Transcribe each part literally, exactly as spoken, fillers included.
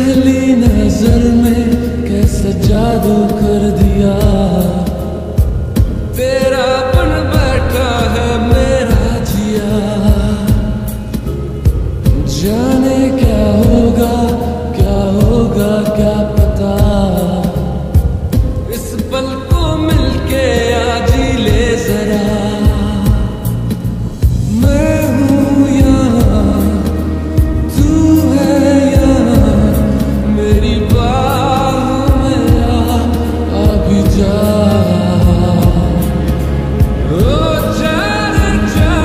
पहली नजर में कैसा जादू कर दिया, तेरा बन बैठा है मेरा जिया। जाने क्या होगा क्या होगा क्या पता, इस पल को मिलके आज ही ले जरा। मैं हूँ यहाँ तू है यहाँ, मेरी बाहों में आ, आ भी जा। ओ जाने जा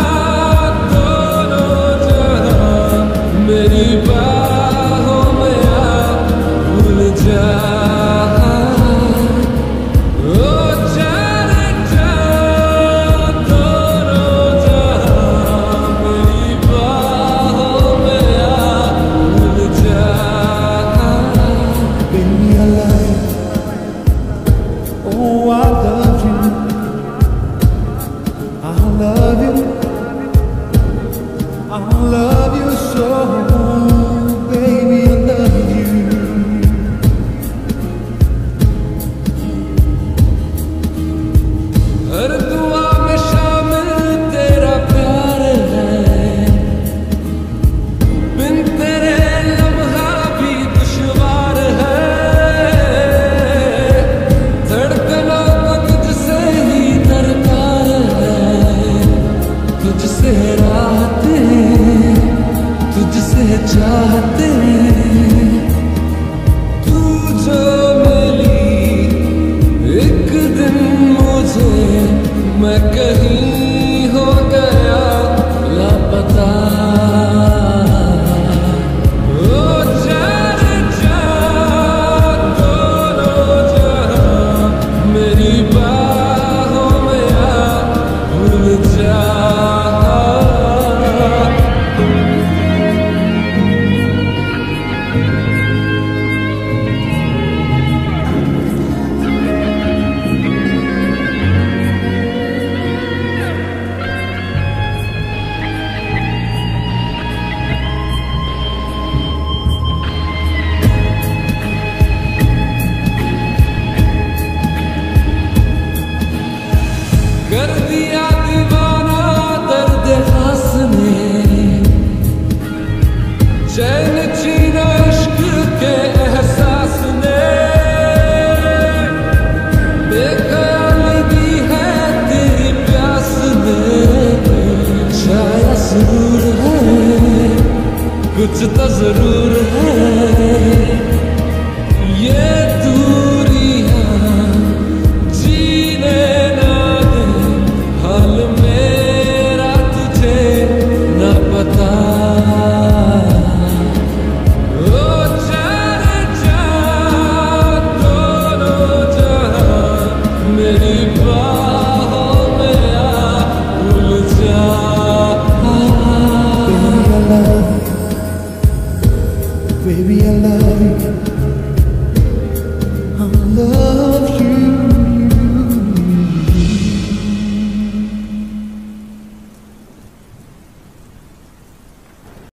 दोनों जहां, मेरी बाहों में आ भूल जा। ओ जाने जा दोनों जहां, मेरी बाहों में आ भूल जा। Baby, I love you. Oh, I love you. I love you. I love you so. Baby, I love you. हर दुआ में शामिल तेरा प्यार है, बिन तेरे लम्हा भी दुश्वार है। धड़कनों को तुझसे ही दरकार है, तुझसे राहते तुझसे चाहते। तू जो मिली एक दिन मुझे, मैं कहीं हो गया लापता। ओ जाने जा दोनों जहां, मेरी बाहों में आ भूल जा। कर दिया दीवाना दर्द खास ने, चैन छीना इश्क के एहसास ने। बेख्याल दी है तेरी प्यास ने, शायद जरूर है कुछ तो जरूर है ये तू